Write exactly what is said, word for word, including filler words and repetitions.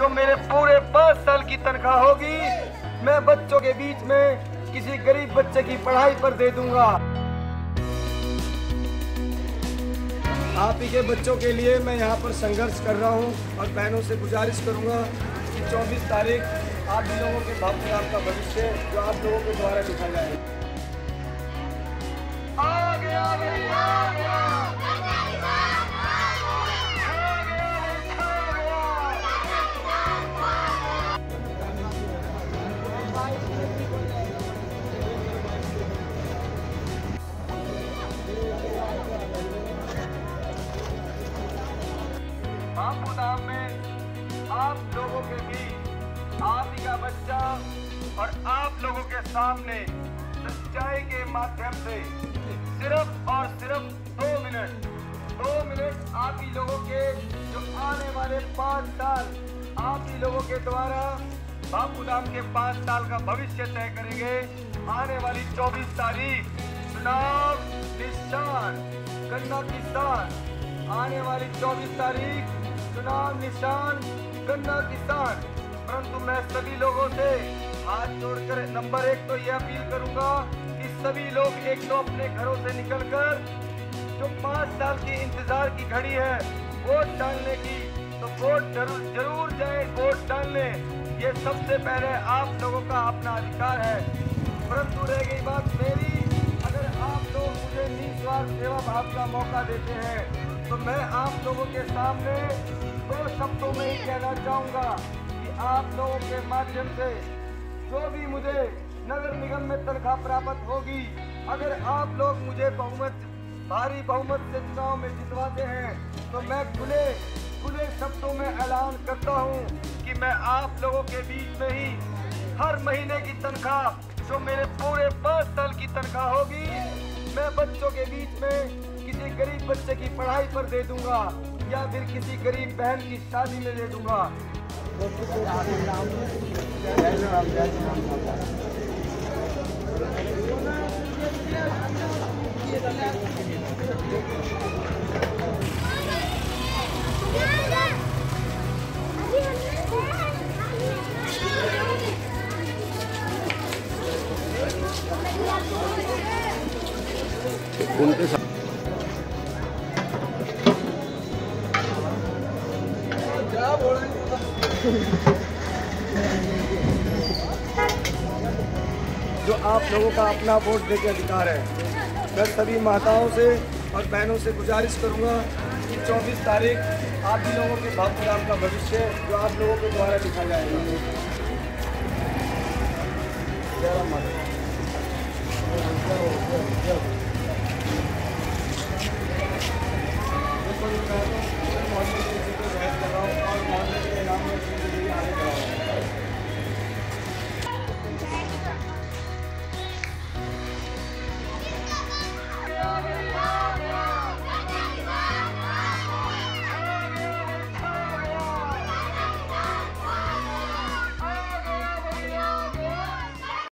जो मेरे पूरे पाँच साल की तनख्वाह होगी, मैं बच्चों के बीच में किसी गरीब बच्चे की पढ़ाई पर दे दूंगा। आप ही के बच्चों के लिए मैं यहाँ पर संघर्ष कर रहा हूँ और बहनों से गुजारिश करूँगा कि चौबीस तारीख आप भी लोगों के बापू राम का भविष्य जो आप लोगों के द्वारा लिखा जाए। आगे आगे आगे बापू धाम में आप लोगों के बीच आप ही का बच्चा और आप लोगों के सामने सच्चाई के माध्यम से सिर्फ और सिर्फ दो मिनट दो मिनट आप ही लोगों के जो आने वाले पाँच साल आप ही लोगों के द्वारा बापू धाम के पाँच साल का भविष्य तय करेंगे। आने वाली चौबीस तारीख चुनाव निशान गन्ना किसान, आने वाली चौबीस तारीख चुनाव निशान गन्ना किसान। परंतु मैं सभी लोगों से हाथ जोड़कर नंबर एक तो यह अपील करूंगा कि सभी लोग एक तो अपने घरों से निकलकर जो पाँच साल की इंतजार की घड़ी है वोट डालने की, तो वोट जरूर जरूर जाए वोट डालने। ये सबसे पहले आप लोगों का अपना अधिकार है। परंतु रह गई बात मेरी, अगर आप लोग मुझे निस्वार्थ सेवा भाव का मौका देते हैं तो मैं आप लोगों के सामने दो शब्दों में ही कहना चाहूँगा कि आप लोगों के माध्यम से जो भी मुझे नगर निगम में तनख्वाह प्राप्त होगी, अगर आप लोग मुझे बहुमत भारी बहुमत से चुनाव में जितवाते हैं तो मैं खुले खुले शब्दों में ऐलान करता हूँ कि मैं आप लोगों के बीच में ही हर महीने की तनख्वाह जो मेरे पूरे पाँच साल की तनख्वाह होगी, मैं बच्चों के बीच में किसी गरीब बच्चे की पढ़ाई पर दे दूंगा या फिर किसी गरीब बहन की शादी में दे दूंगा। उनके साथ जो आप लोगों का अपना वोट देके अधिकार है, मैं सभी माताओं से और बहनों से गुजारिश करूंगा कि चौबीस तारीख आप भी लोगों के बापू राम का भविष्य जो आप लोगों के द्वारा लिखा जाएगा। जय राम माता।